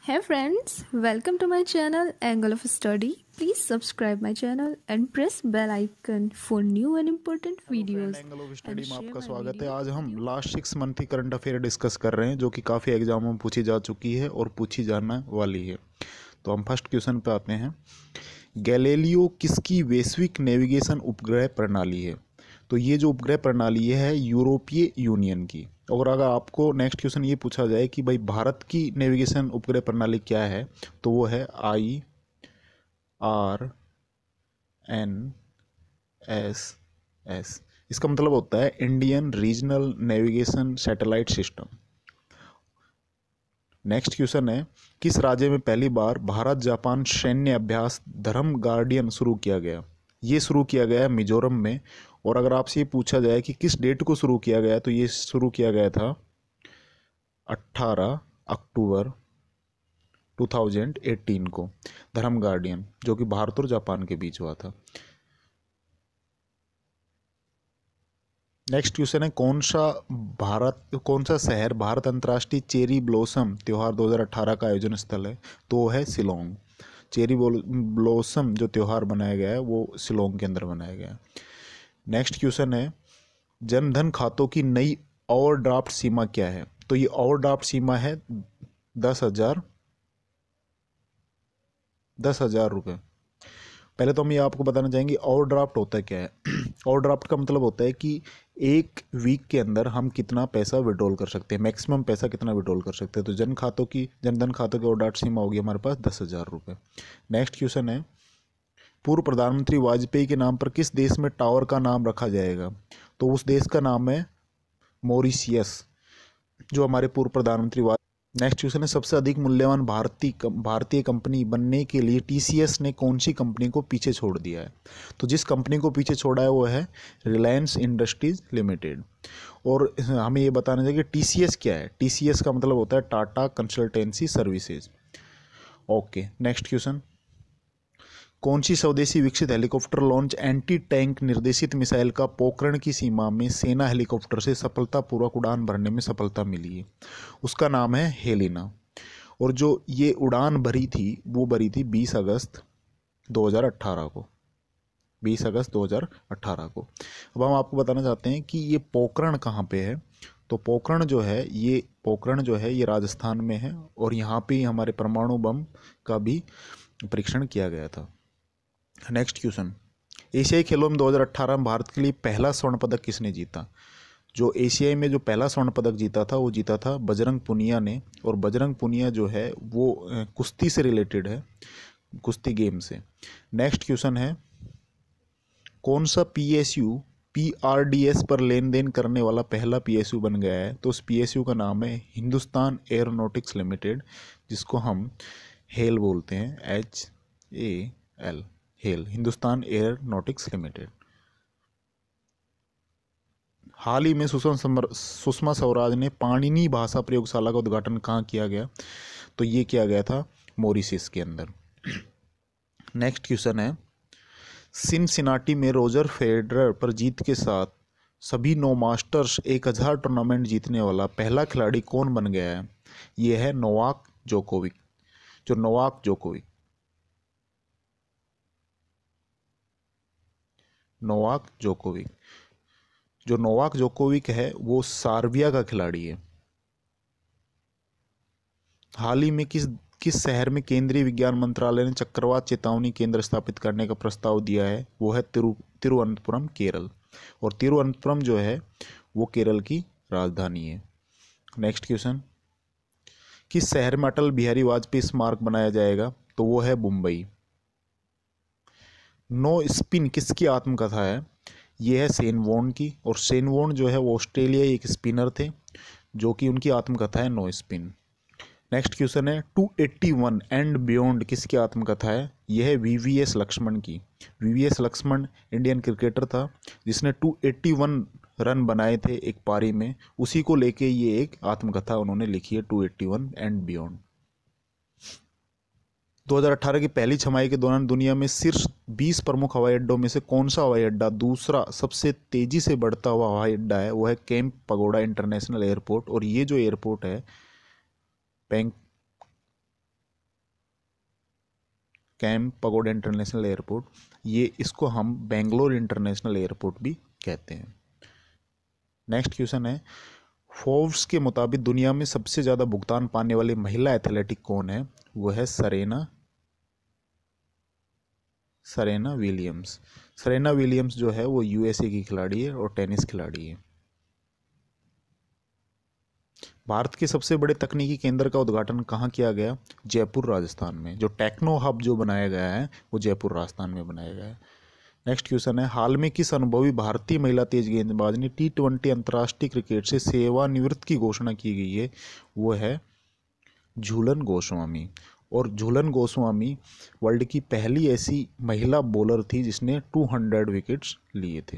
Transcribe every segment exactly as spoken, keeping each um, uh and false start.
Hey friends, welcome to my channel Angle of Study. Please subscribe my channel and press bell icon for new and important hello friend, videos angle of and study में share आपका my स्वागत है। video आज हम with you. Last six month की current affair discuss कर रहे हैं जो कि काफ़ी एग्जामों में पूछी जा चुकी है और पूछी जाने वाली है। तो हम फर्स्ट क्वेश्चन पे आते हैं। गैलीलियो किसकी वैश्विक नेविगेशन उपग्रह प्रणाली है? तो ये जो उपग्रह प्रणाली है यूरोपीय यूनियन की। और अगर आपको नेक्स्ट क्वेश्चन ये पूछा जाए कि भाई भारत की नेविगेशन उपग्रह प्रणाली क्या है, तो वो है I R N S S. इसका मतलब होता है Indian regional navigation satellite system. Next question है, किस राज्य में पहली बार भारत जापान सैन्य अभ्यास धर्म गार्डियन शुरू किया गया? ये शुरू किया गया मिजोरम में। और अगर आपसे ये पूछा जाए कि किस डेट को शुरू किया गया, तो ये शुरू किया गया था अट्ठारह अक्टूबर दो हज़ार अठारह को, धर्म गार्डियन, जो कि भारत और जापान के बीच हुआ था। नेक्स्ट क्वेश्चन है, कौन सा भारत कौन सा शहर भारत अंतर्राष्ट्रीय चेरी ब्लॉसम त्यौहार दो हज़ार अठारह का आयोजन स्थल है? तो वो है शिलोंग। चेरी ब्लॉसम जो त्यौहार बनाया गया है वो शिलोंग के अंदर बनाया गया है। नेक्स्ट क्वेश्चन है, जनधन खातों की नई ओवरड्राफ्ट सीमा क्या है? तो ये ओवरड्राफ्ट सीमा है दस हजार दस हजार रुपये। पहले तो हम ये आपको बताना चाहेंगे ओवरड्राफ्ट होता है क्या है। ओवरड्राफ्ट का मतलब होता है कि एक वीक के अंदर हम कितना पैसा विड्रॉल कर सकते हैं, मैक्सिमम पैसा कितना विड्रॉल कर सकते हैं। तो जन खातों की जनधन खातों की ओवरड्राफ्ट सीमा होगी हमारे पास दस हज़ार रुपये। नेक्स्ट क्वेश्चन है, पूर्व प्रधानमंत्री वाजपेयी के नाम पर किस देश में टावर का नाम रखा जाएगा? तो उस देश का नाम है मॉरिशियस, जो हमारे पूर्व प्रधानमंत्री। नेक्स्ट क्वेश्चन है, सबसे अधिक मूल्यवान भारतीय भारतीय कंपनी बनने के लिए टीसीएस ने कौन सी कंपनी को पीछे छोड़ दिया है? तो जिस कंपनी को पीछे छोड़ा है वो है रिलायंस इंडस्ट्रीज लिमिटेड। और हमें ये बताना चाहिए कि टीसीएस क्या है। टीसीएस का मतलब होता है Tata Consultancy Services. Okay, next question, कौन सी स्वदेशी विकसित हेलीकॉप्टर लॉन्च एंटी टैंक निर्देशित मिसाइल का पोखरण की सीमा में सेना हेलीकॉप्टर से सफलतापूर्वक उड़ान भरने में सफलता मिली है? उसका नाम है हेलिना। और जो ये उड़ान भरी थी वो भरी थी बीस अगस्त दो हज़ार अठारह को बीस अगस्त दो हज़ार अठारह को। अब हम आपको बताना चाहते हैं कि ये पोखरण कहाँ पे है। तो पोखरण जो है ये पोखरण जो है ये राजस्थान में है और यहाँ पे ही हमारे परमाणु बम का भी परीक्षण किया गया था। नेक्स्ट क्वेश्चन, एशियाई खेलों में दो हज़ार अठारह में भारत के लिए पहला स्वर्ण पदक किसने जीता? जो एशियाई में जो पहला स्वर्ण पदक जीता था वो जीता था बजरंग पुनिया ने। और बजरंग पुनिया जो है वो कुश्ती से रिलेटेड है, कुश्ती गेम से। नेक्स्ट क्वेश्चन है, कौन सा पीएसयू पीआरडीएस पर लेन देन करने वाला पहला पीएसयू बन गया है? तो उस पीएसयू का नाम है हिंदुस्तान एयरोनॉटिक्स लिमिटेड, जिसको हम हेल बोलते हैं, H A L, HAL, Hindustan Aeronautics Limited. हाल ही में सुषमा सुषमा स्वराज ने पाणिनी भाषा प्रयोगशाला का उद्घाटन कहाँ किया गया? तो ये किया गया था मॉरिशस के अंदर। नेक्स्ट क्वेश्चन है, सिनसिनाटी में रोजर फेडरर पर जीत के साथ सभी नौ मास्टर्स एक हजार टूर्नामेंट जीतने वाला पहला खिलाड़ी कौन बन गया है? ये है नोवाक जोकोविक। जो नोवाक जोकोविक नोवाक जोकोविक जो नोवाक जोकोविक है वो सार्बिया का खिलाड़ी है। हाल ही में किस किस शहर में केंद्रीय विज्ञान मंत्रालय ने चक्रवात चेतावनी केंद्र स्थापित करने का प्रस्ताव दिया है? वो है तिरु तिरुवनंतपुरम, केरल। और तिरुवनंतपुरम जो है वो केरल की राजधानी है। नेक्स्ट क्वेश्चन, किस शहर में अटल बिहारी वाजपेयी स्मारक बनाया जाएगा? तो वो है मुंबई। नो स्पिन किसकी आत्मकथा है? ये है शेन वॉर्न की। और शेन वॉर्न जो है वो ऑस्ट्रेलियाई एक स्पिनर थे, जो कि उनकी आत्मकथा है नो स्पिन। नेक्स्ट क्वेश्चन है, two eighty one and beyond किसकी आत्मकथा है? यह है वीवीएस लक्ष्मण की। वीवीएस लक्ष्मण इंडियन क्रिकेटर था जिसने टू एट्टी वन रन बनाए थे एक पारी में। उसी को लेके ये एक आत्मकथा उन्होंने लिखी है, two eighty one and beyond. दो हज़ार अठारह की पहली छमाही के दौरान दुनिया में शीर्ष बीस प्रमुख हवाई अड्डों में से कौन सा हवाई अड्डा दूसरा सबसे तेजी से बढ़ता हुआ हवाई अड्डा है? वो है कैंप पगोड़ा इंटरनेशनल एयरपोर्ट। और ये जो एयरपोर्ट है, पैंग कैंप पगोडा इंटरनेशनल एयरपोर्ट, ये इसको हम बेंगलोर इंटरनेशनल एयरपोर्ट भी कहते हैं। नेक्स्ट क्वेश्चन है, फोर्ब्स के मुताबिक दुनिया में सबसे ज़्यादा भुगतान पाने वाली महिला एथलेटिक कौन है? वो है सरेना सरेना विलियम्स। सरेना विलियम्स जो है वो यूएसए की खिलाड़ी है और टेनिस खिलाड़ी है। भारत के सबसे बड़े तकनीकी केंद्र का उद्घाटन कहाँ किया गया? जयपुर राजस्थान में। जो टेक्नो हब जो बनाया गया है वो जयपुर राजस्थान में बनाया गया है। नेक्स्ट क्वेश्चन है, हाल में किस अनुभवी भारतीय महिला तेज गेंदबाज ने टी ट्वेंटी अंतर्राष्ट्रीय क्रिकेट से सेवानिवृत्त की घोषणा की गई है? वो है झूलन गोस्वामी। और झूलन गोस्वामी वर्ल्ड की पहली ऐसी महिला बॉलर थी जिसने दो सौ विकेट्स लिए थे।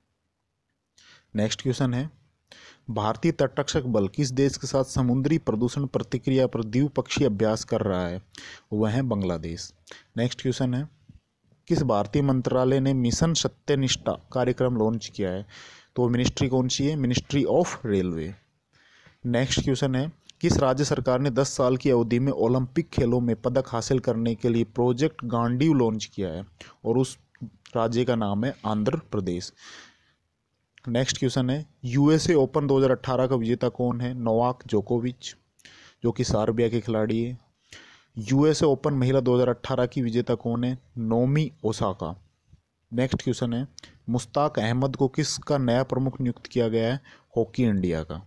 नेक्स्ट क्वेश्चन है, भारतीय तटरक्षक बल किस देश के साथ समुद्री प्रदूषण प्रतिक्रिया पर द्विपक्षीय अभ्यास कर रहा है? वह है बांग्लादेश। नेक्स्ट क्वेश्चन है, किस भारतीय मंत्रालय ने मिशन सत्यनिष्ठा कार्यक्रम लॉन्च किया है? तो मिनिस्ट्री कौन सी है? Ministry of railway. Next question है, किस राज्य सरकार ने दस साल की अवधि में ओलंपिक खेलों में पदक हासिल करने के लिए प्रोजेक्ट गांडीव लॉन्च किया है? और उस राज्य का नाम है आंध्र प्रदेश। नेक्स्ट क्वेश्चन है, यूएसए ओपन दो हज़ार अठारह का विजेता कौन है? नोवाक जोकोविच, जो कि सर्बिया के खिलाड़ी है। यूएसए ओपन महिला दो हज़ार अठारह की विजेता कौन है? नोमी ओसाका। नेक्स्ट क्वेश्चन है, मुश्ताक अहमद को किसका नया प्रमुख नियुक्त किया गया है? हॉकी इंडिया का।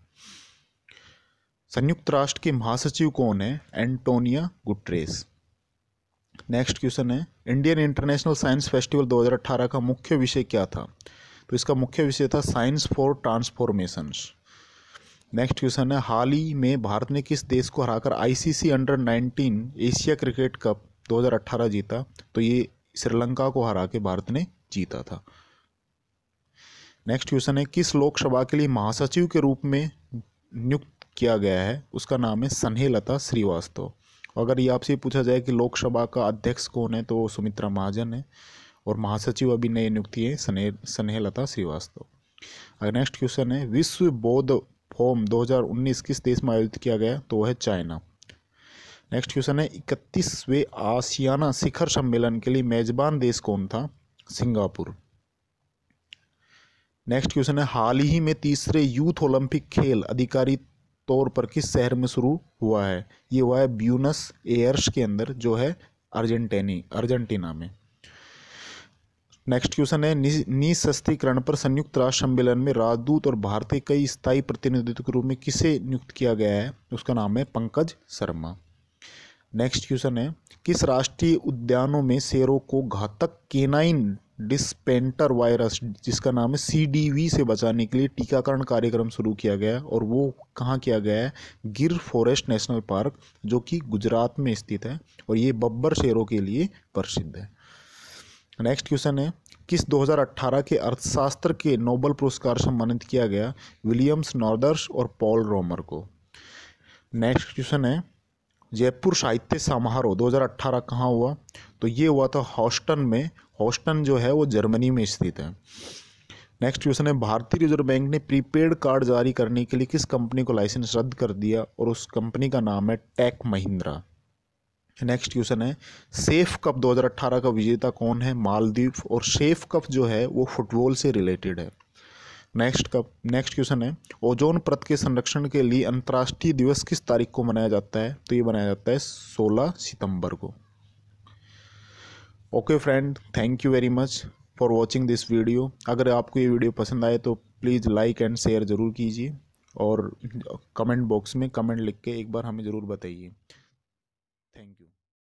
संयुक्त राष्ट्र के महासचिव कौन है? Antonio Guterres. नेक्स्ट क्वेश्चन है, इंडियन इंटरनेशनल साइंस फेस्टिवल दो हज़ार अठारह का मुख्य विषय क्या था? तो इसका मुख्य विषय था science for transformations. Next question है, हाल ही में भारत ने किस देश को हराकर ICC under nineteen Asia cricket cup दो हज़ार अठारह जीता? तो ये श्रीलंका को हरा के भारत ने जीता था। नेक्स्ट क्वेश्चन है, किस लोकसभा के लिए महासचिव के रूप में नियुक्त किया गया है? उसका नाम है स्नेहलता श्रीवास्तव। अगर ये आपसे पूछा जाए कि लोकसभा का अध्यक्ष कौन है तो सुमित्रा महाजन है, और महासचिव अभी नए नियुक्ति है स्नेह स्नेहलता श्रीवास्तव। अगर नेक्स्ट क्वेश्चन है, विश्व बौद्ध फोरम दो हज़ार उन्नीस किस देश में आयोजित किया गया? तो वह है चाइना। नेक्स्ट क्वेश्चन है, इकतीसवें आसियाना शिखर सम्मेलन के लिए मेजबान देश कौन था? सिंगापुर। नेक्स्ट क्वेश्चन है, हाल ही में तीसरे यूथ ओलंपिक खेल आधिकारिक तौर पर किस शहर में शुरू हुआ है? ये हुआ है ब्यूनस एयर्स के अंदर, जो है अर्जेंटीनी अर्जेंटीना में। नेक्स्ट क्वेश्चन है, निशस्त्रीकरण पर संयुक्त राष्ट्र सम्मेलन में राजदूत और भारतीय कई स्थायी प्रतिनिधित्व के रूप में किसे नियुक्त किया गया है? उसका नाम है पंकज शर्मा। नेक्स्ट क्वेश्चन है, किस राष्ट्रीय उद्यानों में शेरों को घातक केनाइन डिस्पेंटर वायरस जिसका नाम है सीडीवी से बचाने के लिए टीकाकरण कार्यक्रम शुरू किया गया है? और वो कहाँ किया गया है? गिर फॉरेस्ट नेशनल पार्क, जो कि गुजरात में स्थित है, और ये बब्बर शेरों के लिए प्रसिद्ध है। नेक्स्ट क्वेश्चन है, किस दो हज़ार अठारह के अर्थशास्त्र के नोबेल पुरस्कार सम्मानित किया गया? विलियम्स नॉर्दर्स और पॉल रोमर को। नेक्स्ट क्वेश्चन है, जयपुर साहित्य समारोह दो हज़ार अठारह कहाँ हुआ? तो ये हुआ था हॉस्टन में। हॉस्टन जो है वो जर्मनी में स्थित है। नेक्स्ट क्वेश्चन है, भारतीय रिजर्व बैंक ने प्रीपेड कार्ड जारी करने के लिए किस कंपनी को लाइसेंस रद्द कर दिया? और उस कंपनी का नाम है टेक महिंद्रा। नेक्स्ट क्वेश्चन है, सेफ कप दो हज़ार अठारह का विजेता कौन है? मालदीव। और सेफ कप जो है वो फुटबॉल से रिलेटेड है। नेक्स्ट कप नेक्स्ट क्वेश्चन है, ओजोन परत के संरक्षण के लिए अंतर्राष्ट्रीय दिवस किस तारीख को मनाया जाता है? तो ये मनाया जाता है सोलह सितंबर को। Okay friend, thank you very much for watching this video. अगर आपको ये वीडियो पसंद आए तो प्लीज़ लाइक एंड शेयर ज़रूर कीजिए, और कमेंट बॉक्स में कमेंट लिख के एक बार हमें ज़रूर बताइए।